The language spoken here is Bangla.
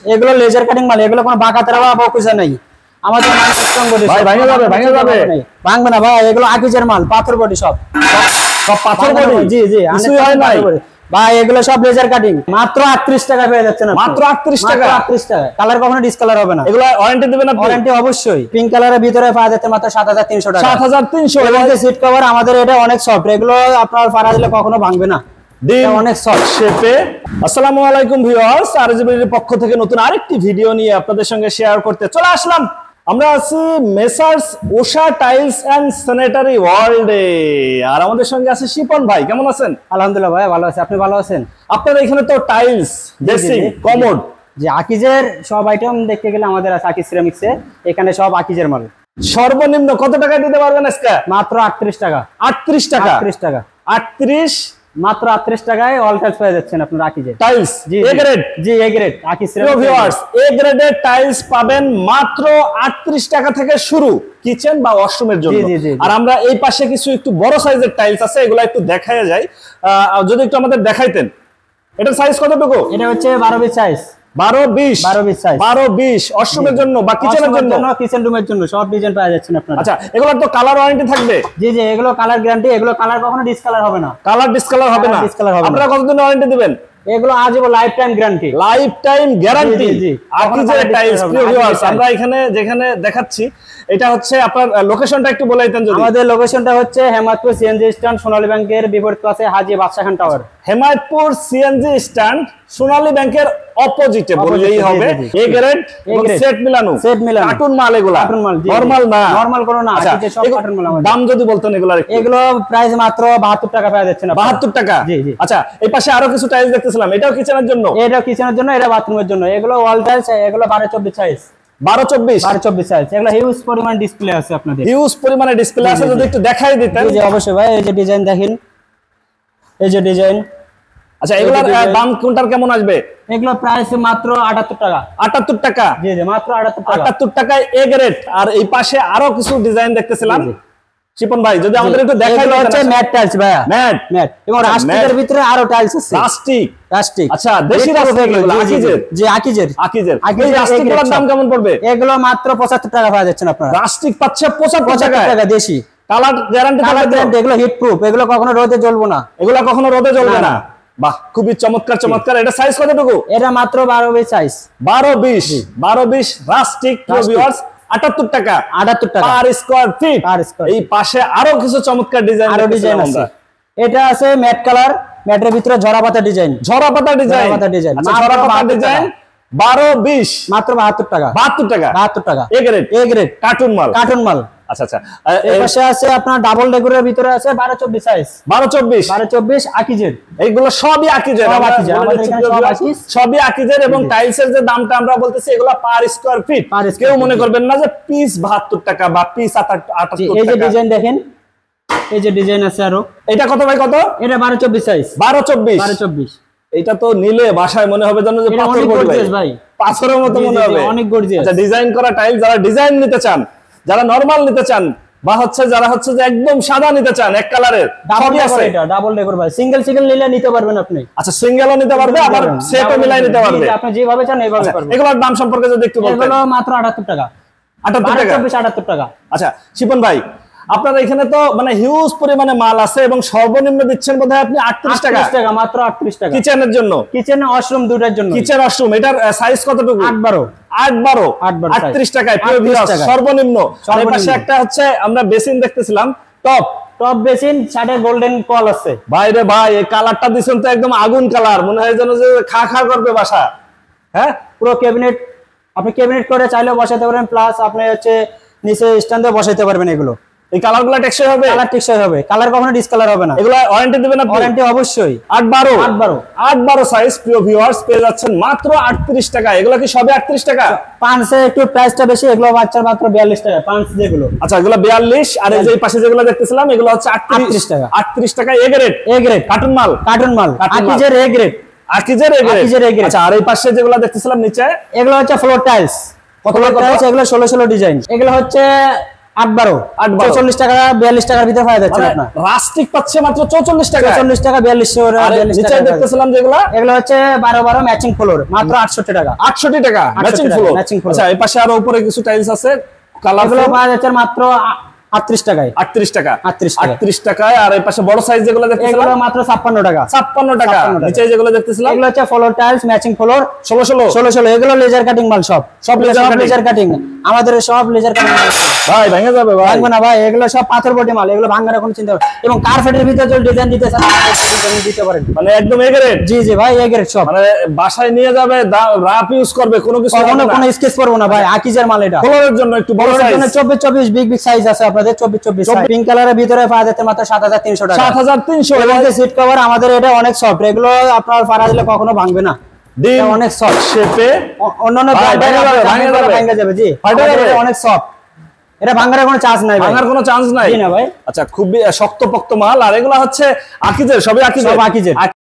এগুলো লেজার কাটিং মাল, এগুলো কোনো বাঁকা তেরা বা বকুজা নাই। আমাদের মাল স্ট্রং বডি ভাই, ভাঙা যাবে ভাঙবে না ভাই। এগুলো আকিজের মাল, পাথর বডি সব পাথর বডি। জি জি, কিছুই হয় নাই ভাই। এগুলো সব লেজার কাটিং, মাত্র 38 টাকা পেয়ে যাচ্ছেন। মাত্র 38 টাকা, 38 টাকা। কালার কখনো ডিসকালার হবে না। এগুলো ওয়ারেন্টি দিবেন আপনি? ওয়ারেন্টি অবশ্যই। পিঙ্ক কালারের ভিতরে পাওয়া যাচ্ছে মাত্র 7300 টাকা। 7300। এবং সিট কভার আমাদের এটা অনেক সফট, এগুলো আপনার ফাড়া দিলে কখনো ভাঙবে না, অনেক সফট শেপে। আসসালামু আলাইকুম ভিউয়ার্স, আরজেবির পক্ষ থেকে নতুন আরেকটি ভিডিও নিয়ে আপনাদের সঙ্গে শেয়ার করতে চলে আসলাম। আমরা আছি messrs Usha tiles and sanitary ওয়ার্ল্ডে, আর আমাদের সঙ্গে আছে শিপন ভাই। কেমন আছেন? আলহামদুলিল্লাহ ভাই, ভালো আছি। আপনি ভালো আছেন? আপনাদের এখানে তো টাইলস, ড্রেসিং, কমোড, যে আকিজের সব আইটেম দেখতে গেলে আমাদের আছে আকিজ সিরামিক্সে। এখানে সব আকিজের মাল। সর্বনিম্ন কত টাকা দিতে পারবেন আজকে? মাত্র 38 টাকা। 38 টাকা? 38 টাকা। 38, মাত্র 38 টাকায় অল টাইলস পেয়ে যাচ্ছেন আপনারা আকিজের টাইলস। জি এ গ্রেড। জি A grade Akij ceramics viewers, A গ্রেডের টাইলস পাবেন মাত্র 38 টাকা থেকে শুরু, কিচেন বা ওয়াশরুমের জন্য। আর আমরা এই পাশে কিছু একটু বড় সাইজের টাইলস আছে, এগুলো একটু দেখায়া যায়। যদি একটু আমাদের দেখাইতেন। এটার সাইজ কতটুকু? এটা হচ্ছে 12-20 সাইজ। 12-20 সাইজ। 12-20 ওয়াশরুমের জন্য বা কিচেনের জন্য, কিচেন রুমের জন্য সব ডিজাইন পাওয়া যাচ্ছে আপনারা। আচ্ছা, এগুলোর তো কালার ওয়ারেন্টি থাকবে? জি জি, এগুলো কালার গ্যারান্টি। এগুলো কালার কখনো ডিসকালার হবে না। কালার ডিসকালার হবে না? আপনারা কতদিন ওয়ারেন্টি দিবেন? এগুলো আজীবন life time guarantee. Life time guarantee. আকিজের টাইলস প্রিয় ভিউয়ার্স, আমরা এখানে যেখানে দেখাচ্ছি এটা হচ্ছে আপনার লোকেশনটা একটু বলে দিতেন যদি। আমাদের লোকেশনটা হচ্ছে হেমায়তপুর সিএনজি স্ট্যান্ড, সোনালী ব্যাংকের বিপরীত পাশে Haji Badsha Khan tower. Hemayetpur CNG stand, Sonali ব্যাংকের অপোজিটে বললেই হবে। এ গ্রেড এবং সেট মিলানো। সেট মিলানো কার্টুন মাল এগুলা, কার্টুন মাল। নরমাল না, নরমাল কোনো না, আকিজের সব কার্টুন মাল আমাদের। দাম যদি বলতেন এগুলার? এগুলো প্রাইস মাত্র 72 টাকা পেয়ে যাচ্ছেন। 72 টাকা? জি জি। আচ্ছা, এই পাশে আরো কিছু টাইলস দেখতেছিলাম, এটাও কিচেনের জন্য? এটাও কিচেনের জন্য, এটা বাথরুমের জন্য। এগুলো ওয়াল টাইলস, এগুলো 12-24 সাইজ। 12-24 সাইজ। এগুলো হিউজ পরিমাণ ডিসপ্লে আছে আপনাদের। হিউজ পরিমাণে ডিসপ্লে আছে, যদি একটু দেখাই দিতেন। জি অবশ্যই ভাই, এই যে ডিজাইন দেখেন, এই যে ডিজাইন। আচ্ছা, এগুলোর দাম কোনটার কেমন আসবে? এগুলো প্রাইস মাত্র 78 টাকা। 78 টাকা? জি জি, মাত্র 78 টাকা। 78 টাকায় এ গ্রেড। আর এই পাশে আরো কিছু ডিজাইন দেখতেছিলাম শিপন ভাই, যদি আমাদের একটু দেখাই। এগুলো হচ্ছে ম্যাট টাইলস ভাইয়া, ম্যাট এবং রাস্টিকের ভিতরে আরো টাইলস আছে। রাস্টিক। আচ্ছা, দেশি রাস্টিক এগুলো আকিজের? জি আকিজের। এই রাস্টিকগুলোর দাম কেমন পড়বে? এগুলো মাত্র 75 টাকা পাওয়া যাচ্ছে আপনারা। রাস্টিক পাচ্ছে 75 টাকা দেশি। Colour guarantee? Colour guarantee. এগুলো হিট প্রুফ, এগুলো কখনো রোদে জ্বলবে না। এগুলো কখনো রোদে জ্বলবে না? বাহ, খুবই চমৎকার চমৎকার। এটা সাইজ কতটুকু? এটা মাত্র 12-20 সাইজ। 12-20 রাস্টিক ভিউয়ার্স, 78 টাকা। 78 টাকা পার স্কয়ার ফিট। এই পাশে আরো কিছু চমৎকার ডিজাইন আছে। এটা আছে ম্যাট কালার, ম্যাটের ভিতরে ঝরা পাতা ডিজাইন। ঝরা পাতা ডিজাইন। আচ্ছা, ঝরা পাতা ডিজাইন 12-20 মাত্র 72 টাকা। 72 টাকা? 72 টাকা। A grade. A grade carton মাল। কার্টুন মাল। আচ্ছা আচ্ছা। এই পাশে আছে আপনার ডাবল ডেকোরের ভিতরে আছে 12-24 সাইজ। 12-24 আকিজের। এইগুলো সবই আকিজের। আমাদের এখানে সব আকিজ, সবই আকিজের। এবং টাইলসের যে দামটা আমরা বলতেছি, এগুলো পার স্কয়ার ফিট। কেউ মনে করবেন না যে পিস 72 টাকা বা পিস 78 টাকা। এই যে ডিজাইন দেখেন, এই যে ডিজাইন আছে আরো। এটা কত ভাই, কত? এটা 12-24 সাইজ। 12-24। এটা তো নিলে বাসায় মনে হবে যেন যে পাথর ভাই, পাথরের মতো মনে হবে। অনেক গর্জিয়াস। আচ্ছা, ডিজাইন করা টাইল যারা ডিজাইন নিতে চান, যারা নরমাল নিতে চান, বা যারা যে একদম সাদা নিতে চান এক কালারের, সবই আছে। এটা ডাবল ডেকোর ভাই, সিঙ্গেল নিলে নিতে পারবেন আপনি। আচ্ছা, সিঙ্গেলও নিতে পারবে, আবার সেটও মিলাই নিতে পারবে। আপনি যেভাবে চান এইভাবে পারবেন। এগুলোর দাম সম্পর্কে যদি একটু বলতেন। এগুলো মাত্র 78 টাকা। 78 টাকা? আচ্ছা শিপন ভাই, আপনার এখানে তো মানে হিউজ পরিমাণে মাল আছে, এবং সর্বনিম্ন দিচ্ছেন বোধহয় আপনি 38 টাকা। মাত্র 38 টাকা কিচেনের জন্য? কিচেন ওয়াশরুম দুটার জন্য। কিচেন ওয়াশরুম, এটার সাইজ কতটুকু? 8-12 38 টাকায় সর্বনিম্ন। এর পাশে একটা হচ্ছে আমরা বেসিন দেখতেছিলাম, টপ বেসিন, সাথে গোল্ডেন কল আছে। ভাই রে ভাই, এই কালারটা দিছেন তো একদম আগুন কালার, মনে হয় যেন যে খা করবে বাসা। হ্যাঁ, পুরো ক্যাবিনেট, আপনি ক্যাবিনেট করে চাইলেও বসাতে পারেন, প্লাস আপনি হচ্ছে নিচে স্ট্যান্ডে বসাইতে পারবেন। এগুলো এই কালারগুলো টেকসই হবে? কালার টেকসই হবে, কালার কখনো ডিসকালার হবে না। এগুলো ওয়ারেন্টি দিবেন আপনি? ওয়ারেন্টি অবশ্যই। 8-12 সাইজ প্রিয় ভিউয়ার্স পেয়ে যাচ্ছেন মাত্র 38 টাকা। এগুলো কি সবে 38 টাকা? পাঁচে একটু প্রাইসটা বেশি, এগুলো বাচ্চার মাত্র 42 টাকা পাঁচ যেগুলো। আচ্ছা, এগুলো 42। আর এই যে পাশে যেগুলো দেখতেছিলাম, এগুলো হচ্ছে 38 টাকা। 38 টাকা এ গ্রেড। কার্টুন মাল। আকিজের এ গ্রেড। আচ্ছা, আর এই পাশে যেগুলো দেখতেছিলাম নিচে, এগুলো হচ্ছে ফ্লোর টাইলস। কত টাইলস? এগুলো 16 ডিজাইন। এগুলো হচ্ছে 8-12 44 টাকা 42 টাকার ভিতরে পাওয়া যাচ্ছে আপনার রাস্টিক পাচ্ছে মাত্র 44 টাকা 44 টাকা 42 নিচে দেখতেছিলাম যেগুলা এগুলো হচ্ছে 12 ম্যাচিং ফ্লোর মাত্র 68 টাকা 68 টাকা ম্যাচিং ফ্লোর। আচ্ছা এই পাশে আরো উপরে কিছু টাইলস আছে কালারফুল পাওয়া যাচ্ছে মাত্র 38 টাকায় 38 টাকা 38 টাকায়। আর এই পাশে বড় সাইজ যেগুলো দেখতেছিলাম এগুলো মাত্র 56 টাকা 56 টাকা। নিচে যেগুলো দেখতেছিলাম এগুলো হচ্ছে ফ্লোর টাইলস ম্যাচিং ফ্লোর 16 এগুলো লেজার কাটিং মাল সব লেজার কাটিং আমাদের সব লেজার কাটিং ভাই ভেঙে যাবে ভাই ভাঙবে না ভাই এগুলো সব পাথর বডি মাল এগুলো ভাঙার কোনো চিন্তা এবং কার্পেটের ভিতরে যদি ডিজাইন দিতে চান ডিজাইন দিতে পারেন মানে একদম এ গ্রেড। জি জি ভাই এ গ্রেড সব মানে বাসায় নিয়ে যাবে রাফ ইউজ করবে কোনো কিছু কোনো স্কেচ করব না ভাই আকিজের মাল এটা ফ্লোরের জন্য একটু বড় সাইজ 24 বিগ সাইজ আছে আপনাদের 24 পিঙ্ক কালারের ভিতরে পাওয়া যাচ্ছে মাত্র 7300 টাকা 7300 এবং সিট কভার আমাদের এটা অনেক সফট এগুলো আপনার ফাড়া দিলে কখনো ভাঙবে না এটা অনেক সফট শেপে অন্যান্য ভাঙা যাবে জি এটা অনেক সফট এটা ভাঙার কোনো চান্স নাই ভাঙার কোনো চান্স নাই জি না ভাই আচ্ছা খুবই শক্তপোক্ত মাল। আর এগুলা হচ্ছে আকিজের সবই আকিজের